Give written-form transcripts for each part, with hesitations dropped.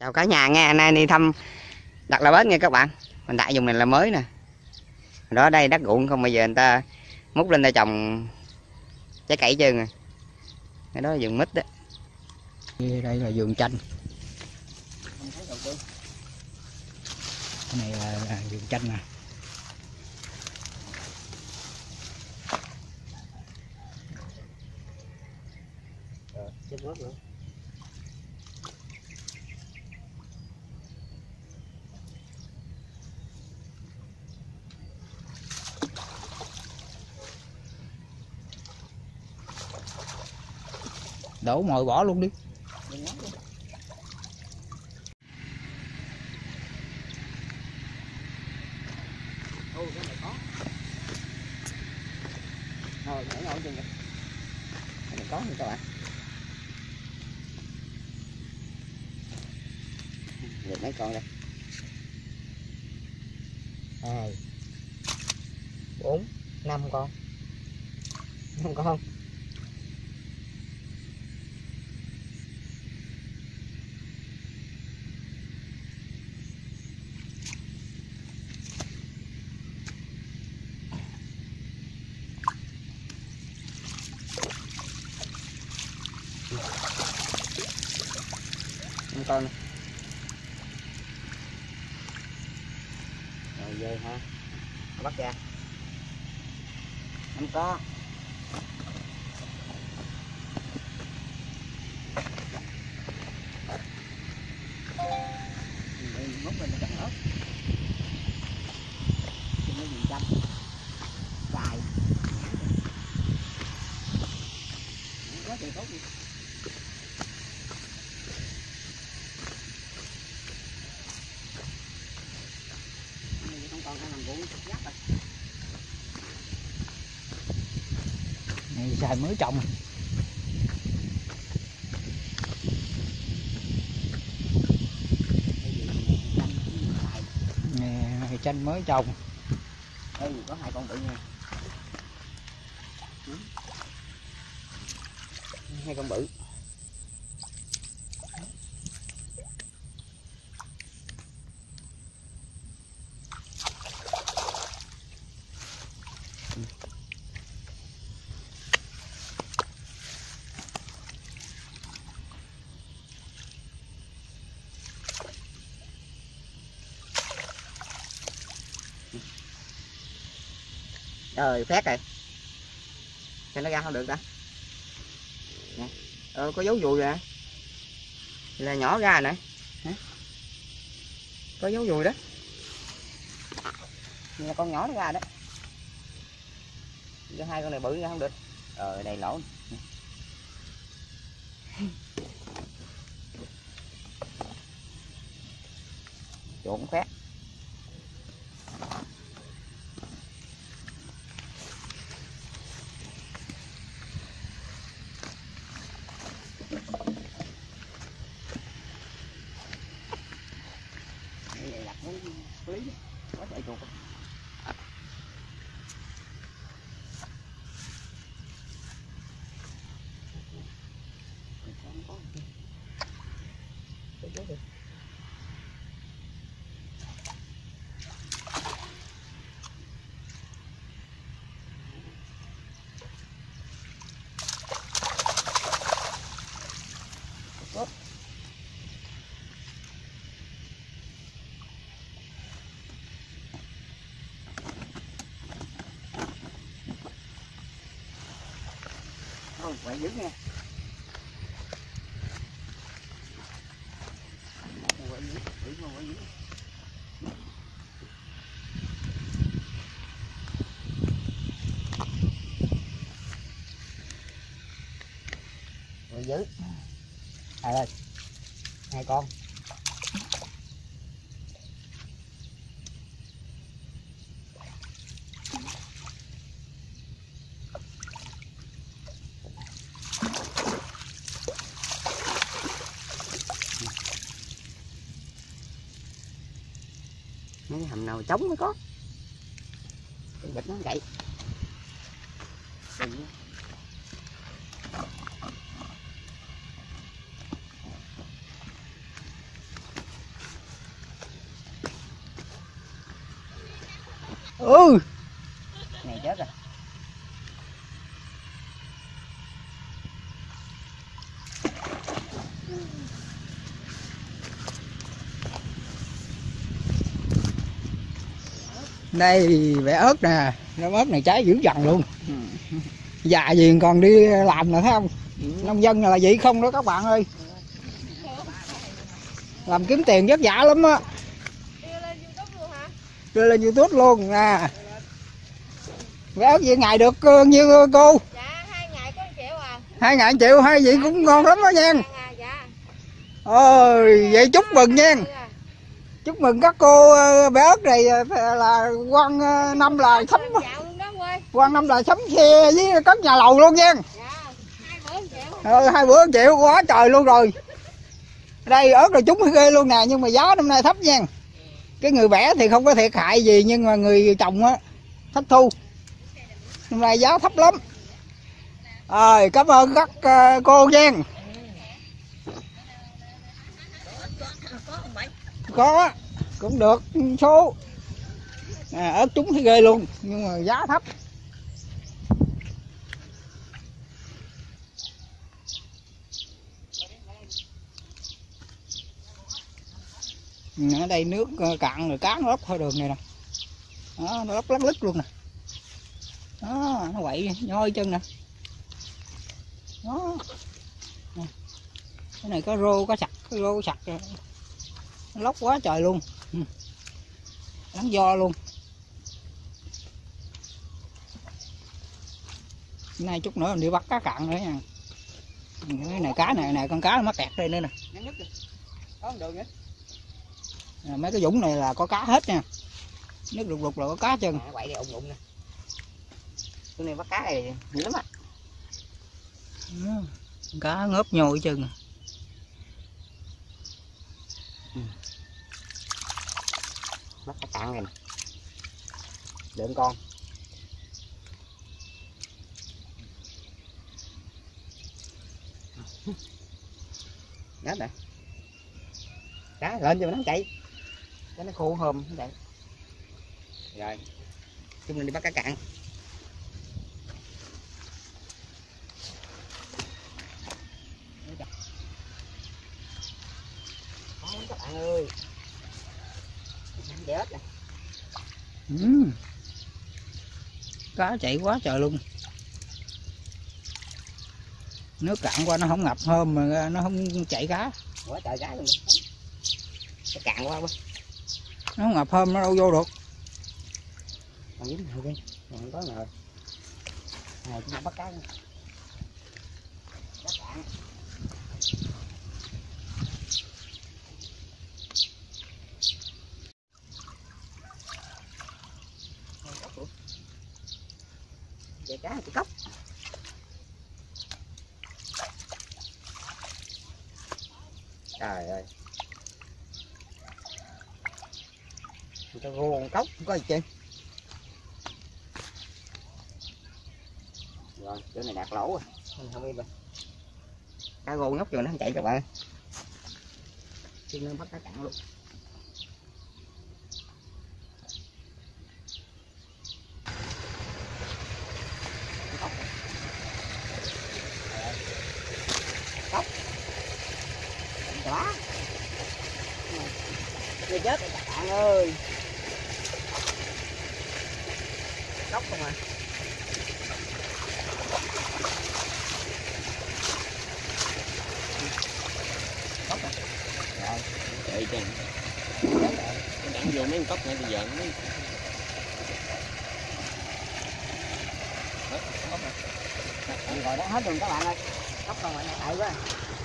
Chào cả nhà nghe, nay đi thăm đặt là bến nha các bạn. Mình tại vùng này là mới nè. Đó đây đất ruộng không, bây giờ người ta múc lên ta trồng trái cậy trơn rồi. Cái đó là vườn mít đó. Đây là vườn chanh. Cái này là vườn chanh nè. Chết mất nữa. Đổ mồi bỏ luôn đi. Ô, cái này có. Rồi, nhảy ngồi trên kìa. Cái này có nè các bạn. Được mấy con đây. 2 4 5 con. 5 con. Năm con này. Rồi về ha, bắt ra. Không có. Múc lên chặt ớt. Trên cái vườn chanh dài. Quá trời tốt đi. Không còn cái làm ruộng giáp rồi. Này xài mới trồng. Nè, chanh mới trồng. Đây có 2 con bự nha. 2 con bự. Trời phét rồi. Cho nó ra không được ta. Nè. Có dấu dùi rồi. Là nhỏ ra nè. Có dấu dùi đó. Là con nhỏ nó ra đó. Cho 2 con này bự ra không được. Rồi đây lỗ. Trộn phét. Quá trời chuột. Thôi, quậy dữ nha. Quậy dữ, quậy dữ. Quậy dữ. Ơi, 2 con. Cái hầm nào trống mới có. Cái bịch nó gậy. Ừ. Này chết rồi. Đây bẻ ớt nè, nó ớt này trái dữ dằn luôn. Già gì còn đi làm nè thấy không? Nông dân là vậy không đó các bạn ơi. Làm kiếm tiền vất vả lắm á. Đưa lên YouTube luôn nè. Bẻ ớt vậy ngày được nhiêu cô? Dạ 2 ngày có 1 triệu à. 2 ngày 1 triệu, hay vậy cũng ngon lắm đó nha. Dạ. Ôi vậy chúc mừng nha. Chúc mừng các cô bé ớt này là quăng năm là sắm, quăng năm là sắm xe với cất nhà lầu luôn nha. Dạ, 2 bữa 1 triệu. 2 bữa 1 triệu quá trời luôn rồi. Đây ớt là chúng ghê luôn nè, nhưng mà giá năm nay thấp nha. Cái người bẻ thì không có thiệt hại gì, nhưng mà người trồng á thất thu. Năm nay giá thấp lắm. Rồi cảm ơn các cô nha. Có cũng được số. Ớt chúng thấy ghê luôn, nhưng mà giá thấp. Ở đây nước cạn rồi, cá nó lấp thôi đường này nè. Đó, nó lấp lắc lứt luôn nè. Đó, nó quậy nhoi chân nè. Đó. Cái này có rô, có sặc rồi. Nó lóc quá trời luôn. Nắng do luôn. Nay chút nữa mình đi bắt cá cạn nữa nha. Cái này cá này con cá nó mắc kẹt đây nữa nè. Có đường nữa. Mấy cái vũng này là có cá hết nha. Nước lục lục là có cá chân. Quậy đây ụng nè. Cái này bắt cá này nhiều lắm á. Cá ngớp nhồi chân. Bắt cá cạn này nè. Đựng con. Ngáp nè. Cá lên cho nó chạy. Cho nó khô hôm nó chạy. Rồi. Chúng mình đi bắt cá cạn. Các bạn ơi. Chết nè. Cá chạy quá trời luôn. Nước cạn qua nó không ngập hôm mà nó không chạy cá. Quá trời cá luôn. Nó cạn quá quá. Nó không ngập hôm nó đâu vô được. Còn dính nào đi. Còn có nồi. Này chúng ta bắt cá. Cá cạn. Về cá thì cốc. Trời ơi. Người ta gô con cốc không có gì chứ. Rồi, chỗ này đạt lỗ rồi. Không biết rồi. Cá gô nhóc vô nó không chạy các bạn. Xin nó bắt cá cạn luôn. Cốc. Quá. Ghê chết rồi các bạn ơi. Cốc không à. Cốc à. Rồi. Chạy chừng. Đặng vô mấy con cốc này bây giờ nó Rồi đó hết rồi các bạn ơi. Cốc không phải chạy quá.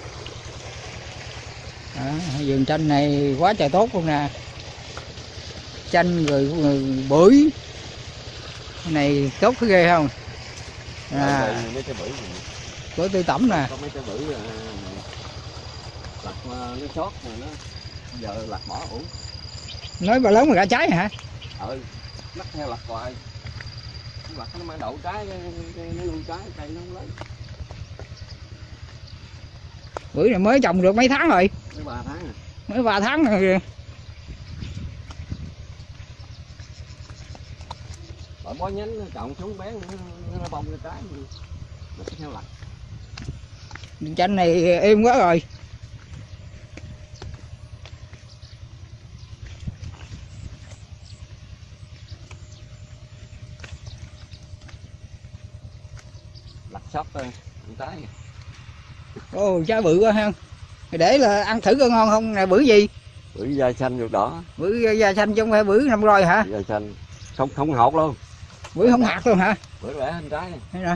Vườn chanh này quá trời tốt luôn nè. Chanh rồi bưởi. Cái này tốt cái ghê không? mấy cái bưởi Bưởi tươi tẩm nè. có mấy cái bưởi lặt nó sót rồi nó giờ lặt bỏ uổng. Nói bà lớn mà ra trái hả? Lắc theo lặt hoài. Lặt nó mới đậu trái nó nuôi trái cây nó không lấy. Bưởi này mới trồng được mấy tháng rồi? Mới 3 tháng rồi. Mới 3 tháng rồi. ở bó nhánh nó trồng xuống bé nó bông cái trái nó sẽ theo lặt. Chanh này êm quá rồi. Lặt sóc thôi trái. Ồ, trái bự quá ha. Để là ăn thử coi ngon không nè, bữa gì? Bữa da xanh ruột đỏ. Bữa da xanh chứ không phải bữa năm rồi hả? Da xanh không hột luôn. Bữa không hạt luôn hả? Bữa rẻ hơn trái này. Thấy nè.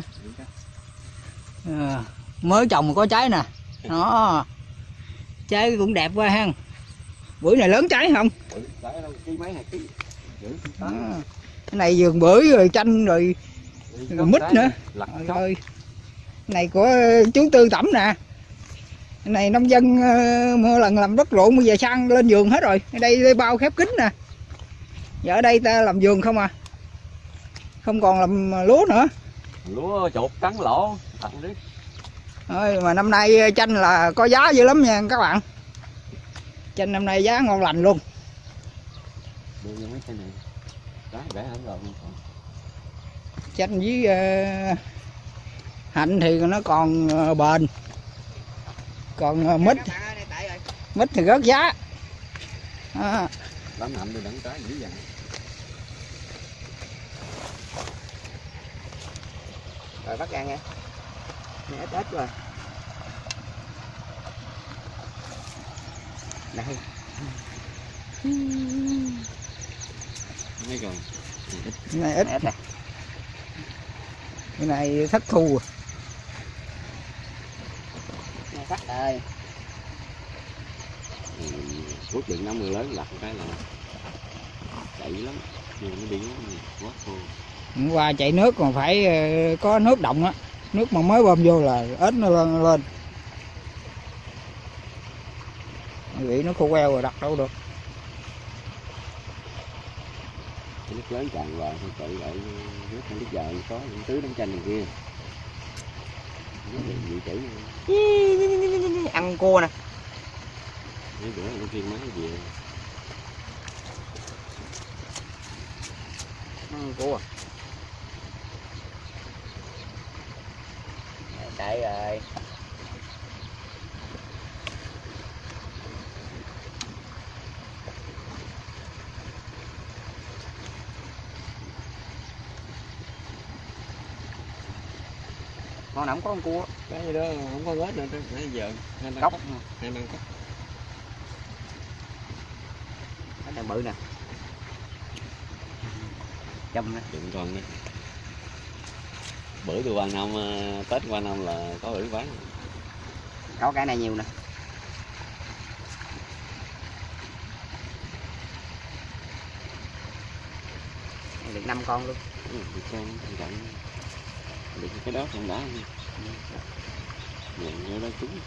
Mới trồng mà có trái nè. Đó. Trái cũng đẹp quá ha. Bữa này lớn trái không? Trái đâu ký mấy hạt ký. Cái này vườn bưởi rồi chanh rồi mít nữa. Trời ơi. Cái này của chú Tư Tẩm nè. Cái này nông dân mua lần làm đất ruộng bây giờ sang lên vườn hết rồi. Ở đây bao khép kín nè. Giờ ở đây ta làm vườn không à. Không còn làm lúa nữa. Lúa chuột trắng lỗ tặng đi. Thôi mà năm nay chanh là có giá dữ lắm nha các bạn. Chanh năm nay giá ngon lành luôn. Đưa mấy cây này. Trái rẻ hơn rồi. Chanh với hạnh thì nó còn bền. Còn mít thì rớt giá. Đám hạnh thì đắng trái dữ dằn. Rồi bắt ra nghe. Nghe ít ít rồi. Đây. Mấy còn. Cái này ít. Ít này. Cái này thất thu. Nghe thắt ơi. Rút điện nóng người lớn lặt cái là chạy lắm. Nhưng nó đi quá khô. Hôm qua chạy nước còn phải có nước động á. Nước mà mới bơm vô là ếch nó lên. Nghĩ nó khô queo rồi đặt đâu được. Cái nước lớn tràn vào thì chạy lại nước hay nước dài có những tứ đống chanh này kia. Nó bị dự trữ. Ăn cua nè. Mấy bữa nó phiên máy gì. Ăn cua. Đây rồi. Con nào không có con cua. Cái gì đó không có ếch nữa nãy giờ. Cốc. Hai năm cốc. Cái này bự nè. Chùm nè. Đừng còn nè. Bữa từ qua năm Tết qua năm là có bữa bán. Có cái này nhiều nè. Được 5 con luôn. Được con trọng. Được cái đó không đã. Nhận vô đó trúng.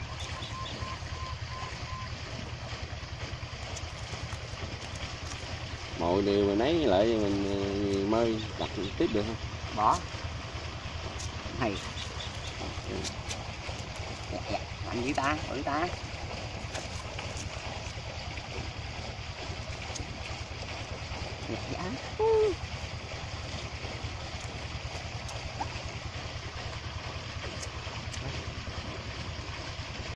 Mọi điều mình lấy lại mình mơi đặt tiếp được không? Bỏ. Hay. Mạnh dữ ta, bự ta. Giá.